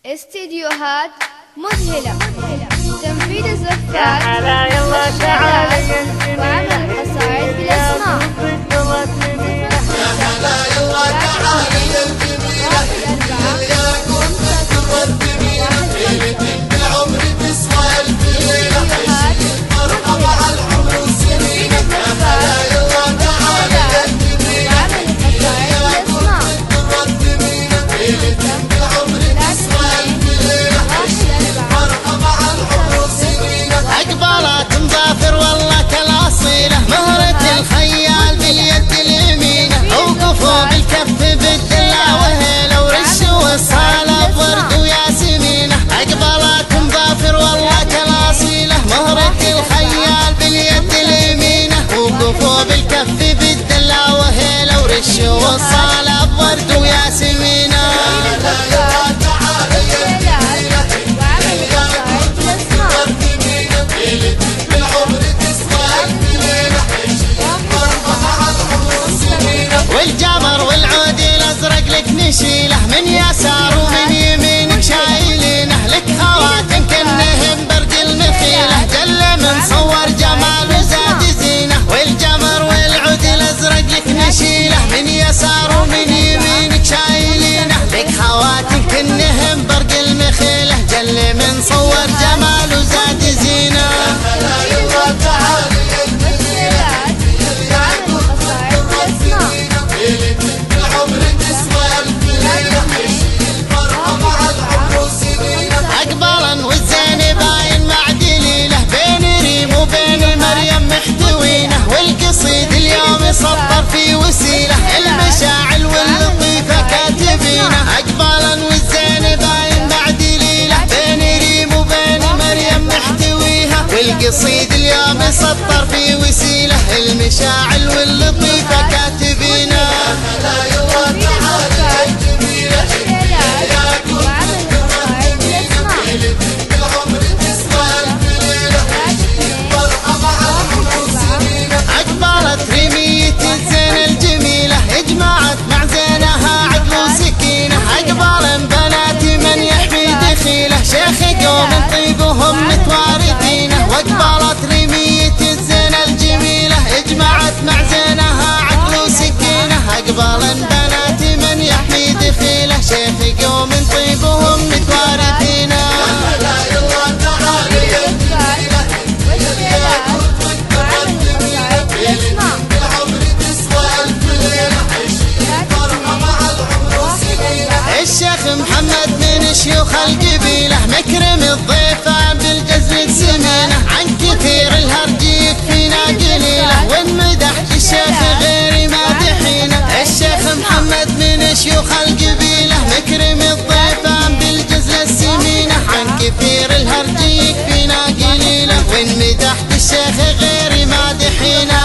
استديوهات مذهلة، تنفيذ الزفات وعمل القصائد بالأصناف. والصالة بورد وياسمينة والجمر والعود الازرق لك نشيله من يسار ومن يمينك شايلينه لك خواتم كنهم برد المخيله جل من صور جمال وزاد زينه والجمر والعود الازرق لك نشيله من يسار ومن يمينك شايلينه لك خواتم كنهم برد المخيله جل من صور جمال وزاد زينه والقصيد اليوم يسطر في وسيله المشاعل واللطيفه كاتبينه اقبالا والزين باين بعد ليله بين ريم وبين مريم محتويها والقصيد اليوم يسطر في وسيله المشاعل واللطيفه كاتبينه طيبهم متوارثينه واقبلت رمية الزينة الجميلة اجمعت مع زينها عقل وسكينه اقبل بنات من يحمي دخيله شيخ قوم طيبهم متوارثينه الشيخ محمد من شيوخ القبيله مكرم الضيفة بالجزل سمينه عن كثير الهرج يكفينا قليله وان مدحت الشيخ غير مادحينه الشيخ محمد من شيوخ القبيله مكرم الضيفة بالجزل السمينه عن كثير الهرج يكفينا قليله وان مدحت الشيخ غير مادحينه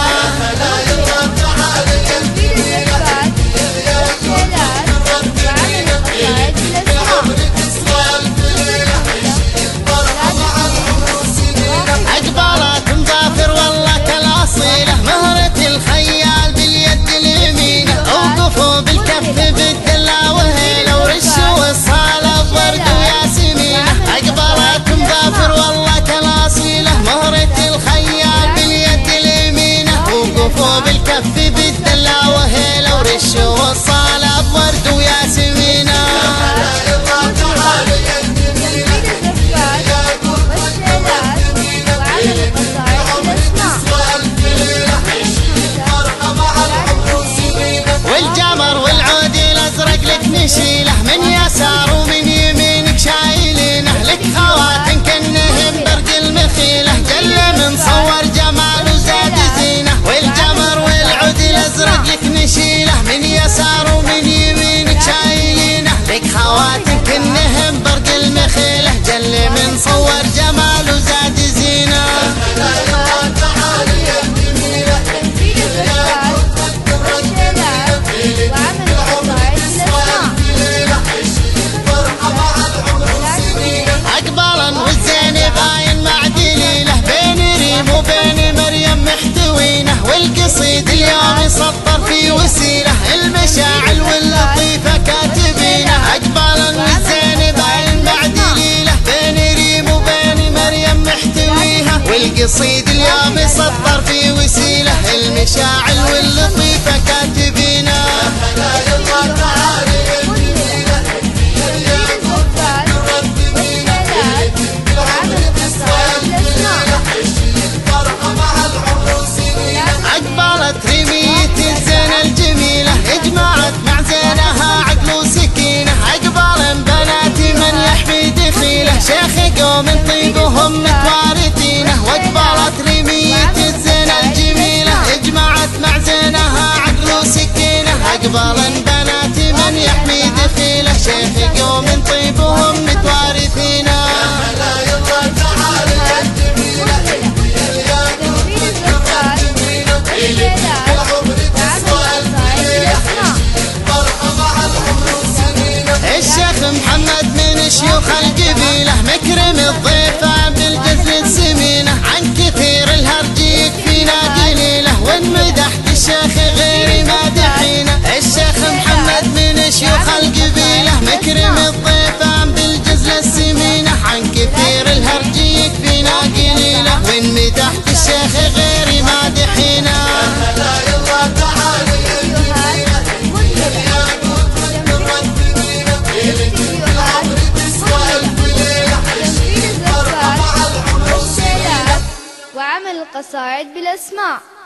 بالكف بالدلة وهيلة ورش والصالة بورد وياسمينة والجمر والعود الازرق لك نشيله من يسار ومن يمينك شايلينه لك خواتم كنهم برد المخيله جل من صور جمال وزاد زينه الازرق لك نشيله من يسار ومن يمينك شايلينه لك خواتم كنهم برد المخيله جل من صور جمال وزاد زينه اقبالا والزين باين مع دليله بين ريم وبين مريم محتوينه والقصيد اليوم يسطر في وسيله المشاعل واللطيفه كاتبينه اقبالا والزين باين مع فكاتبينا. هلا يلا تعالي الجميلة تنفيذ الزفات والليلات وعمل قصائد بالأسماء. عشي الفرحة مع العروسين. أقبلت رمية الزينة الجميلة اجمعت مع زينها عقل وسكينة. أقبل بناتي من يحمي دخيله شيخ قوم طيبهم متوارثينه. واقبلت رمية الزينة الجميلة اجمعت مع زينها عقل وسكينة. أقبل بناتي من يحمي دخيله شيخ قوم طيبهم متوارثينه. هلا يلا تعالي يا الجميلة تنفيذ الزفات والليلات وعمل قصائد بالأسماء. الشيخ محمد من شيوخ القبيلة مكرم الضيفة بالجزل السمينة. عن كثير الهرج يكفينا قليلة وان مدحت الشيخ غير مادحينه. الشيخ محمد من شيوخ القبيلة مكرم الضيفة بالجزل السمينة. عن كثير الهرج يكفينا قليلة وان مدحت الشيخ غير مادحينه. هلا يلا تعالي وعمل القصائد بالأسماء.